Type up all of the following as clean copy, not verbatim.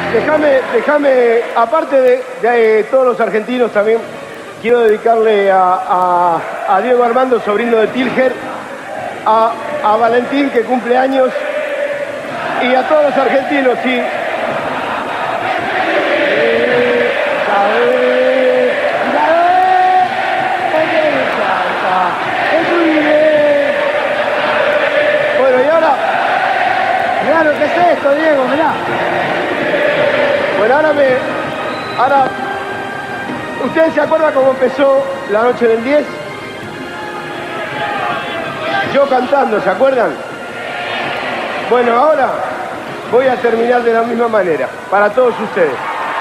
Déjame, aparte de todos los argentinos también, quiero dedicarle a Diego Armando, sobrino de Tilger, a Valentín, que cumple años, y a todos los argentinos, sí. Bueno, y ahora... Mirá lo que es esto, Diego, mirá. Bueno, ahora, ¿ustedes se acuerdan cómo empezó la noche del 10? Yo cantando, ¿se acuerdan? Bueno, ahora voy a terminar de la misma manera, para todos ustedes.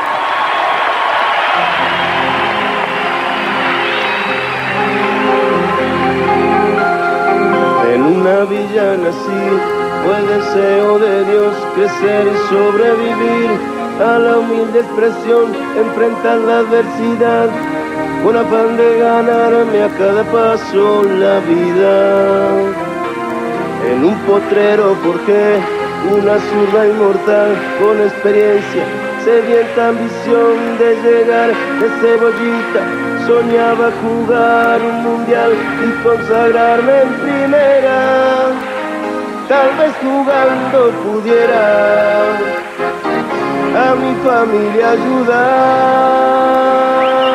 En una villa nací, fue el deseo de Dios crecer y sobrevivir a la humilde expresión, enfrentar la adversidad, con afán de ganarme a cada paso la vida. En un potrero forjé una zurda inmortal, con experiencia, sedienta ambición de llegar de cebollita. Soñaba jugar un mundial y consagrarme en primera. Tal vez jugando pudiera a mi familia ayudar.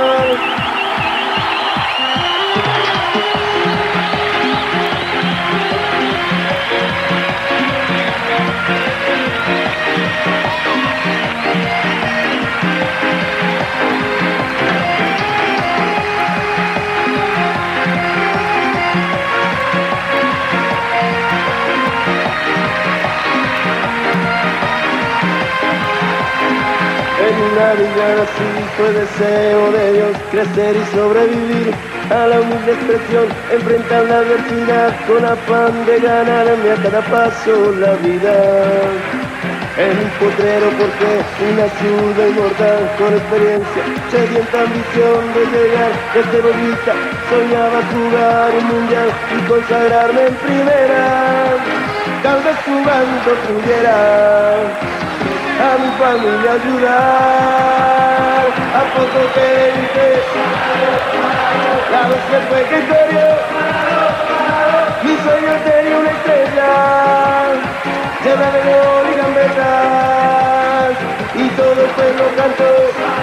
En una villa nací, fue deseo de Dios crecer y sobrevivir a la humilde expresión, enfrentar la adversidad con afán de ganarme a cada paso la vida. En un potrero porque una zurda inmortal, con experiencia, sedienta ambición de llegar de cebollita. Soñaba jugar un mundial y consagrarme en primera. Tal vez jugando pudiera a mi familia ayudar. A poco que dije, la vez que fue que corrió, mi sueño tenía una estrella llena de gol y gambetas, y todo el pueblo cantó.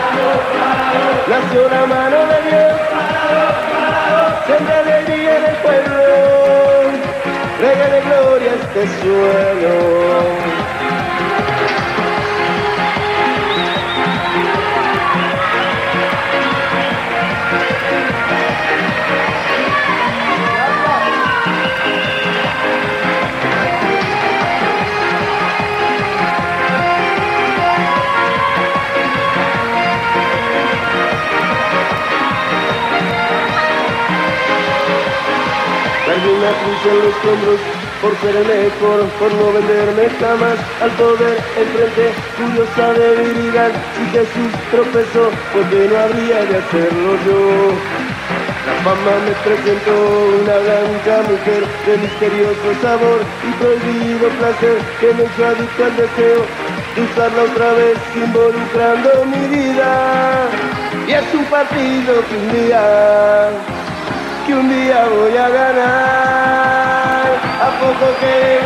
Nació la mano de Dios, siempre alegría en el pueblo, regale gloria a este suelo. Perdí una cruz en los hombros por ser el mejor, por no venderme jamás al poder enfrente, curiosa debilidad. Si Jesús tropezó, porque no habría de hacerlo yo. La fama me presentó una blanca mujer de misterioso sabor y prohibido placer, que me hizo adicto al deseo de usarla otra vez, involucrando mi vida. Y es un partido que un día voy a ganar. A poco que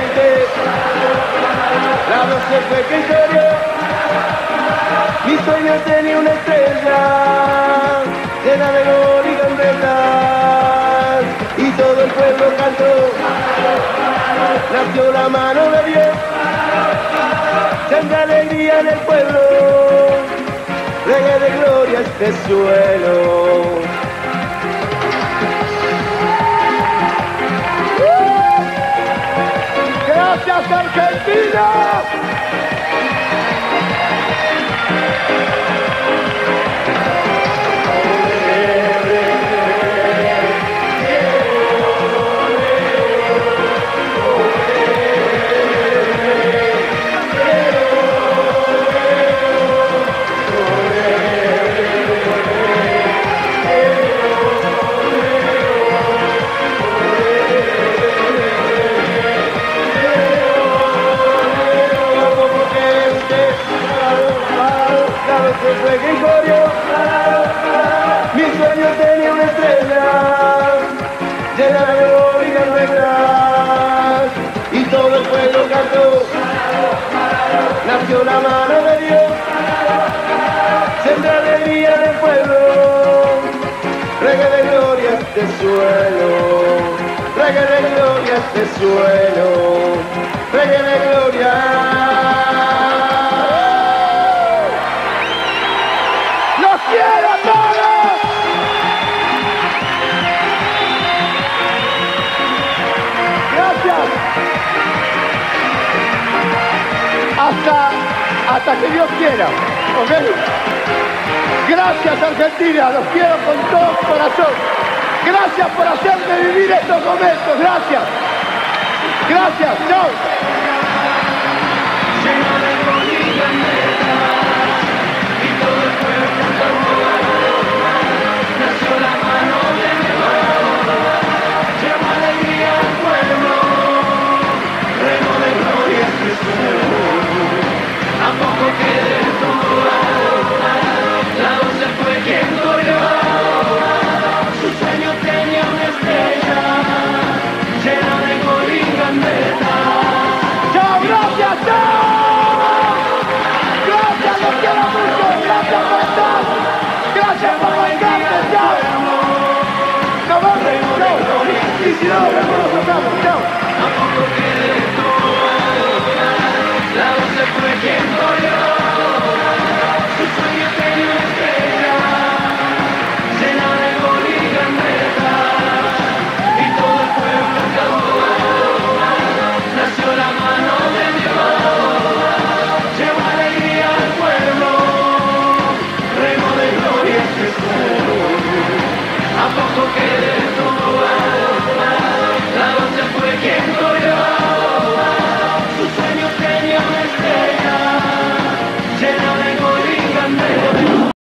la noche fue que corrió, mi sueño tenía una estrella llena de gol y gambetas, y todo el pueblo cantó. Nació la mano de Dios, siempre alegría en el pueblo, reggae de gloria a este suelo. ¡Gracias, Argentina! nació la mano de Dios, siempre alegría del pueblo, reggae de gloria este suelo, reggae de gloria este suelo, reggae de gloria. ¡Los quiero a todos! Gracias. Hasta que Dios quiera, ¿ok? Gracias Argentina, los quiero con todo corazón. Gracias por hacerme vivir estos momentos, gracias. Gracias, chao. Tampoco quede